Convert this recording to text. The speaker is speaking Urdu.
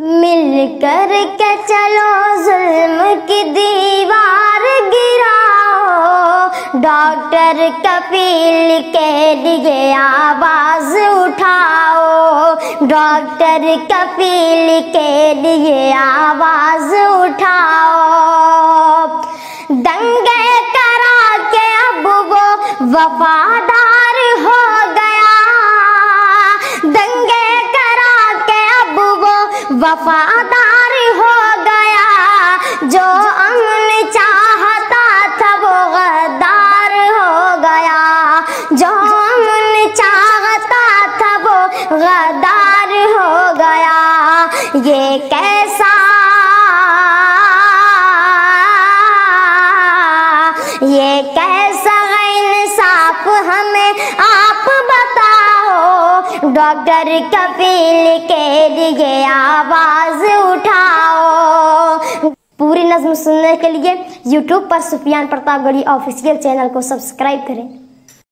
مل کر کے چلو ظلم کی دیوار گراؤ، ڈاکٹر کفیل کے لیے آواز اٹھاؤ، ڈاکٹر کفیل کے لیے آواز اٹھاؤ۔ دنگے کرا کے اب وہ وفادار ہو گیا، دنگے کرا کے اب وہ وفادار ہو گیا، جو امن چاہتا تھا وہ غدار ہو گیا، جو امن چاہتا تھا وہ غدار ہو گیا۔ یہ کیسا انصاف ہمیں آپ بتاؤ، ڈاکٹر کفیل کے لیے آواز اٹھاؤ۔ پوری نظم سننے کے لیے یوٹیوب پر Sufiyan Pratapgarhi official channel کو سبسکرائب کریں۔